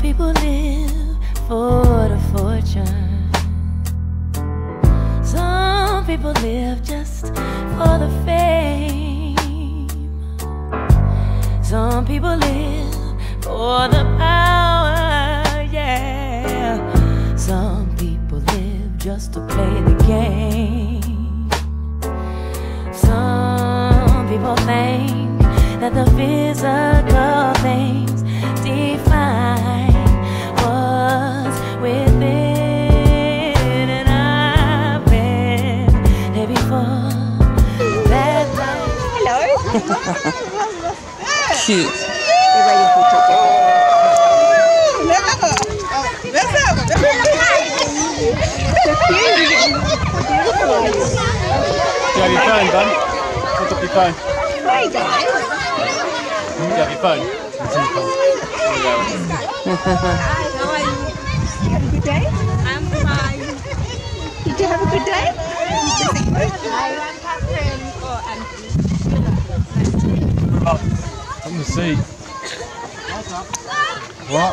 people live for the fortune. Some people live just for the fame. Some people live for the power, yeah. Some people live just to play the game. Some people think that the physical things define what's within, and I've been there before. That night. Hello. Cute. We're waiting for you. Let's have it. So cute. Beautiful are you? Do you have your phone, Dan? Pick up your phone. Hey, guys. Do you have your phone? Hi, how are you? You had a good day? I'm fine. Did you have a good day? I'm Catherine or Anthony. On the seat. What?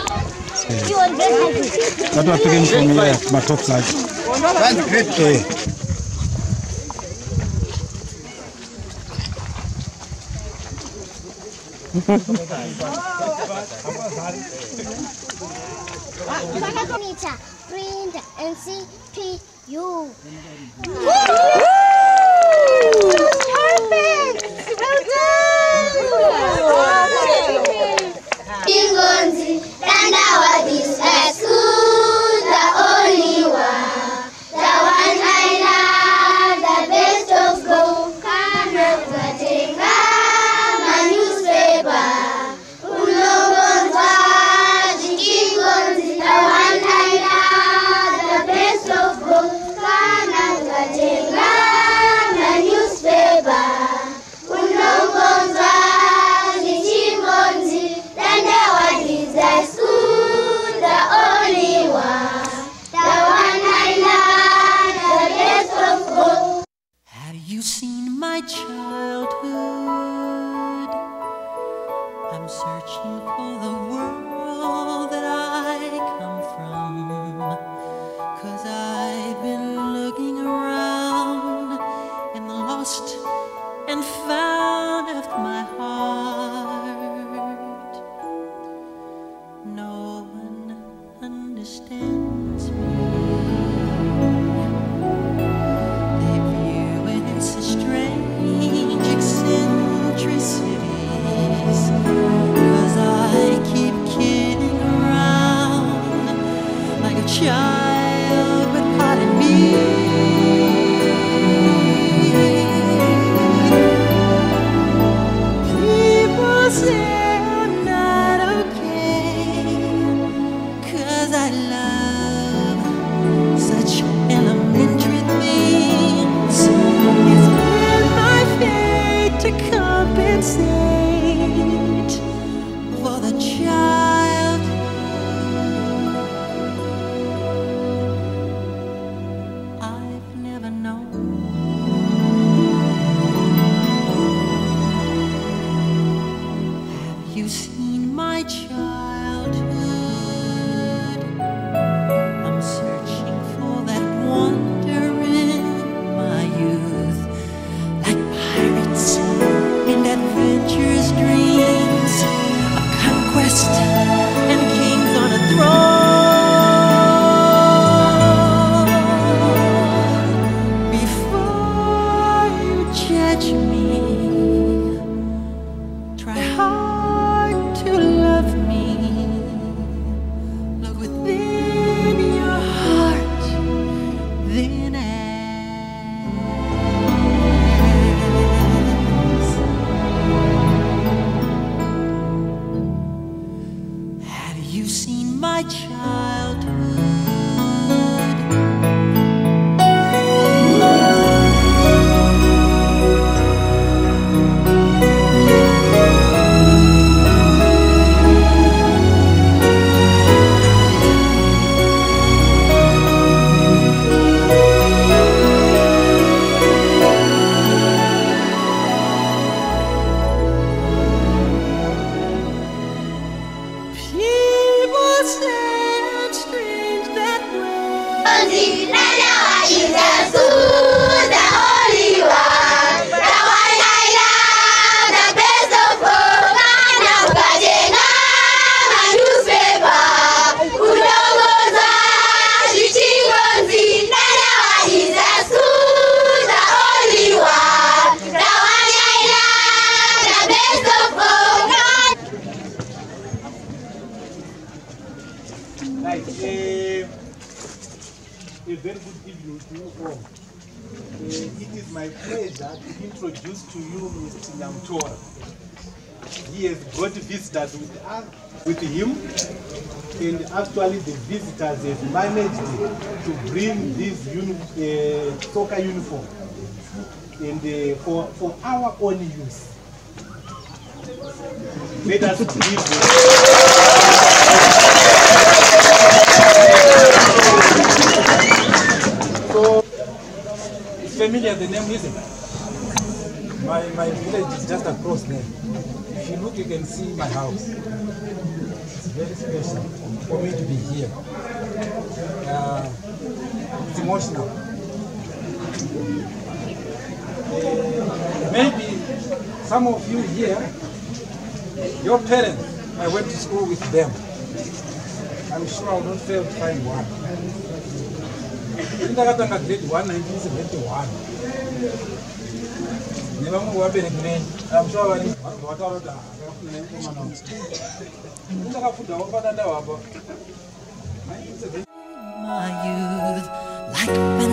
That was taken from me, my top side. Anita, print and CPU. Perfect! Well done! Ingonzi, Dandawadi's at school, the only one. The one I love, the best of gold. Kanakutenga, my newspaper. Ulongonza, Ingonzi, the one I love, the best of gold. Kanakutenga, my newspaper. Ulongonza, Ingonzi, Dandawadi's at school, the only one. The one I love, the best of gold. Have you seen my childhood? I'm searching for the world that I come from, 'cause I've been looking around in the lost and found of my heart. No one understands me. They view it as a strange eccentricities, 'cause I keep It is my pleasure to introduce to you Mr. Nyamtora. He has brought visitors with him, and actually the visitors have managed to bring this soccer uniform and for our own use. Let us give So it's familiar, the name, isn't it? My village is just across there. If you look, you can see my house. It's very special for me to be here. It's emotional. Maybe some of you here, your parents, I went to school with them. I'm sure I will not fail to find one. In the grade 1, 1971. I'm sure My youth, like